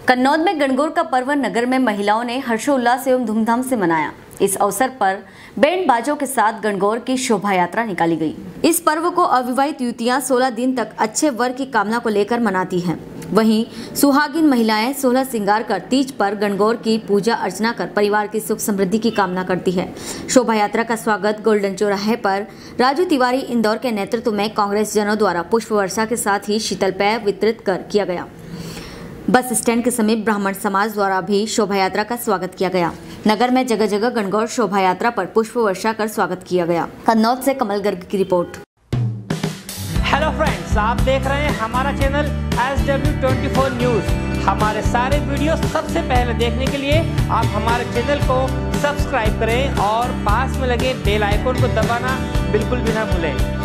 कन्नौज में गणगौर का पर्व नगर में महिलाओं ने हर्षोल्लास एवं धूमधाम से मनाया। इस अवसर पर बैंड बाजों के साथ गणगौर की शोभा यात्रा निकाली गई। इस पर्व को अविवाहित युवतियां 16 दिन तक अच्छे वर की कामना को लेकर मनाती हैं। वहीं सुहागिन महिलाएं 16 श्रृंगार कर तीज पर गणगौर की पूजा अर्चना कर परिवार की सुख समृद्धि की कामना करती है। शोभा यात्रा का स्वागत गोल्डन चौराहे पर राजू तिवारी इंदौर के नेतृत्व में कांग्रेस जनों द्वारा पुष्प वर्षा के साथ ही शीतल पेय वितरित कर किया गया। बस स्टैंड के समीप ब्राह्मण समाज द्वारा भी शोभा यात्रा का स्वागत किया गया। नगर में जगह जगह गणगौर शोभा यात्रा पर पुष्प वर्षा कर स्वागत किया गया। कन्नौज से कमल गर्ग की रिपोर्ट। हेलो फ्रेंड्स, आप देख रहे हैं हमारा चैनल SW24 न्यूज। हमारे सारे वीडियो सबसे पहले देखने के लिए आप हमारे चैनल को सब्सक्राइब करें और पास में लगे बेल आइकन को दबाना बिल्कुल भी ना भूलें।